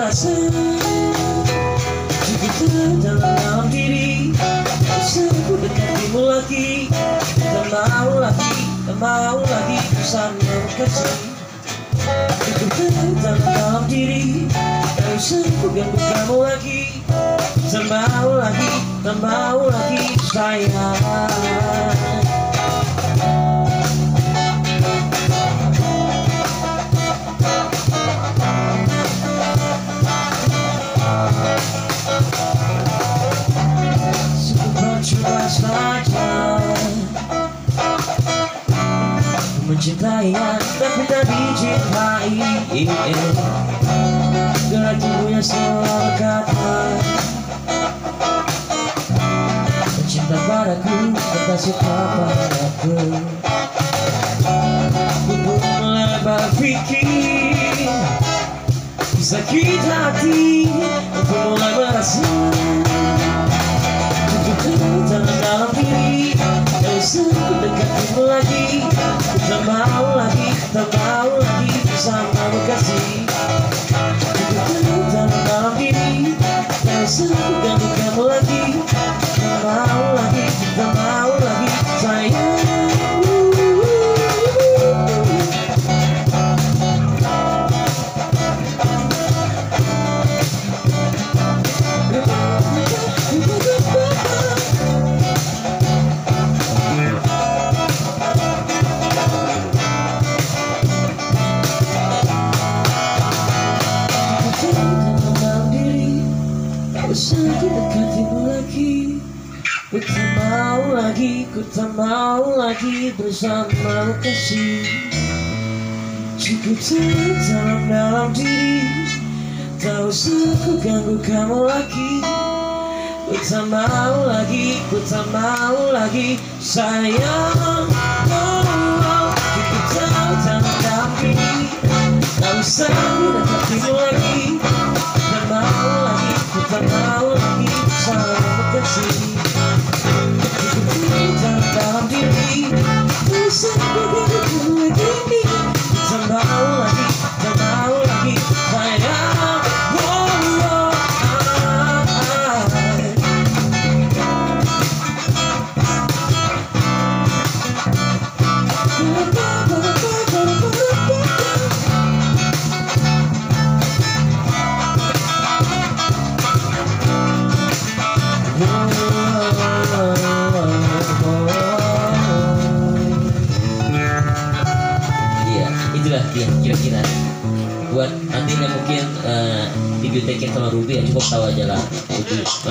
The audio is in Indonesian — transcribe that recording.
merasa cukup dalam diri. Tak usah ku dekatimu lagi, tak mau lagi bersama kasih. Cukup dalam diri, tak usah ku ganggu kamu lagi. Tak mau lagi sayang. Coba saja mencintainya tapi tak dicintai. Gerak tubuhnya selalu kata cinta padaku, tak suka padaku. Aku pun mulai berpikir sakit hati. Aku mulai merasa dalam diri. Tak usah ku dekatimu lagi, ku tak mau lagi bersamamu kasih. Dalam diri, tak usah ku ganggu kamu lagi. Tak mau lagi sayang. Usah ku dekatimu lagi, ku tak mau lagi bersamamu kasih. Cukup dalam diri, tak usah ku ganggu kamu lagi. Ku tak mau lagi sayang. Cukup dalam diri, tak usah ku dekatimu lagi. Tak mau lagi bersamamu kasih. Cukup dalam diri, tak usah ku ganggu kamu lagi. Tak mau lagi sayang. Itulah dia kira-kira buat nanti mungkin dibiotekin sama Ruby ya, cukup tahu aja lah.